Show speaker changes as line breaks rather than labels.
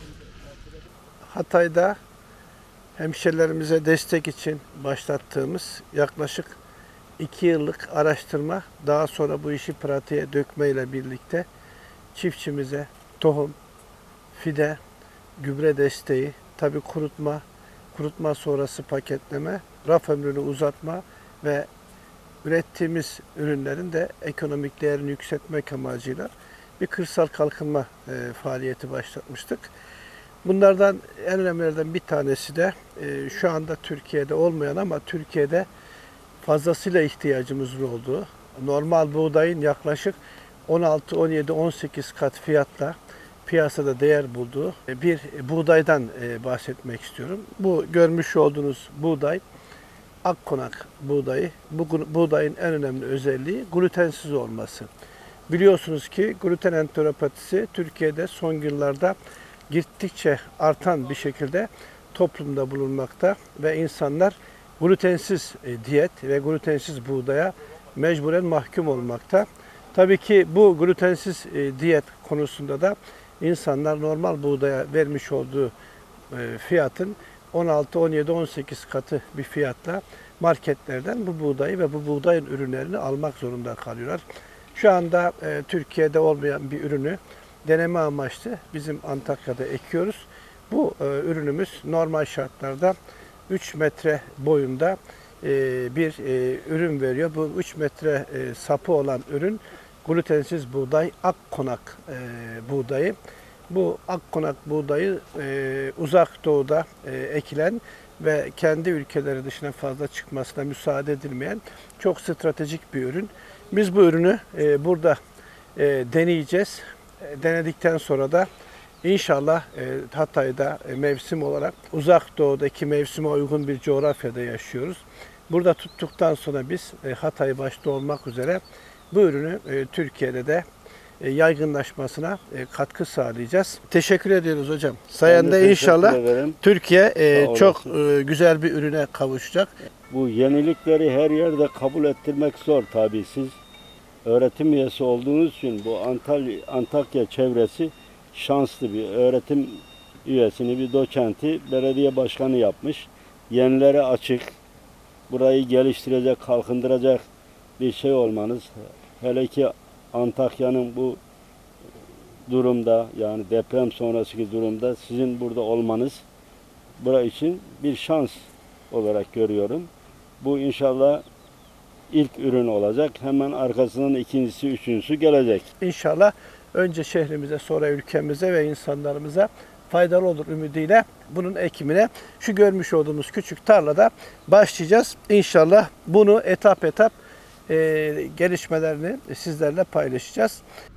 Hatay'da hemşerilerimize destek için başlattığımız yaklaşık 2 yıllık araştırma, daha sonra bu işi pratiğe dökme ile birlikte çiftçimize tohum, fide, gübre desteği, tabi kurutma sonrası paketleme, raf ömrünü uzatma ve ürettiğimiz ürünlerin de ekonomik değerini yükseltmek amacıyla bir kırsal kalkınma faaliyeti başlatmıştık. Bunlardan en önemlilerden bir tanesi de şu anda Türkiye'de olmayan ama Türkiye'de fazlasıyla ihtiyacımızın olduğu, normal buğdayın yaklaşık 16, 17, 18 kat fiyatla piyasada değer bulduğu bir buğdaydan bahsetmek istiyorum. Bu görmüş olduğunuz buğday Akkonak buğdayı. Bu buğdayın en önemli özelliği glutensiz olması. Biliyorsunuz ki gluten enteropatisi Türkiye'de son yıllarda gittikçe artan bir şekilde toplumda bulunmakta ve insanlar glutensiz diyet ve glutensiz buğdaya mecburen mahkum olmakta. Tabii ki bu glutensiz diyet konusunda da insanlar normal buğdaya vermiş olduğu fiyatın 16, 17, 18 katı bir fiyatla marketlerden bu buğdayı ve bu buğdayın ürünlerini almak zorunda kalıyorlar. Şu anda Türkiye'de olmayan bir ürünü deneme amaçlı bizim Antakya'da ekiyoruz. Bu ürünümüz normal şartlarda 3 metre boyunda bir ürün veriyor. Bu 3 metre sapı olan ürün glutensiz buğday, Akkonak buğdayı. Bu Akkonak buğdayı uzak doğuda ekilen ve kendi ülkeleri dışına fazla çıkmasına müsaade edilmeyen çok stratejik bir ürün. Biz bu ürünü burada deneyeceğiz. Denedikten sonra da İnşallah Hatay'da mevsim olarak uzak doğudaki mevsime uygun bir coğrafyada yaşıyoruz. Burada tuttuktan sonra biz Hatay başta olmak üzere bu ürünü Türkiye'de de yaygınlaşmasına katkı sağlayacağız. Teşekkür ediyoruz hocam. Sayende inşallah Türkiye çok güzel bir ürüne kavuşacak.
Bu yenilikleri her yerde kabul ettirmek zor tabii. Siz öğretim üyesi olduğunuz için bu Antakya çevresi şanslı, bir öğretim üyesini, bir doçenti belediye başkanı yapmış. Yenilere açık, burayı geliştirecek, kalkındıracak bir şey olmanız. Hele ki Antakya'nın bu durumda, yani deprem sonrasındaki durumda sizin burada olmanız burası için bir şans olarak görüyorum. Bu inşallah ilk ürün olacak. Hemen arkasından ikincisi, üçüncüsü gelecek.
İnşallah önce şehrimize, sonra ülkemize ve insanlarımıza faydalı olur ümidiyle bunun ekimine şu görmüş olduğumuz küçük tarlada başlayacağız. İnşallah bunu etap etap gelişmelerini sizlerle paylaşacağız.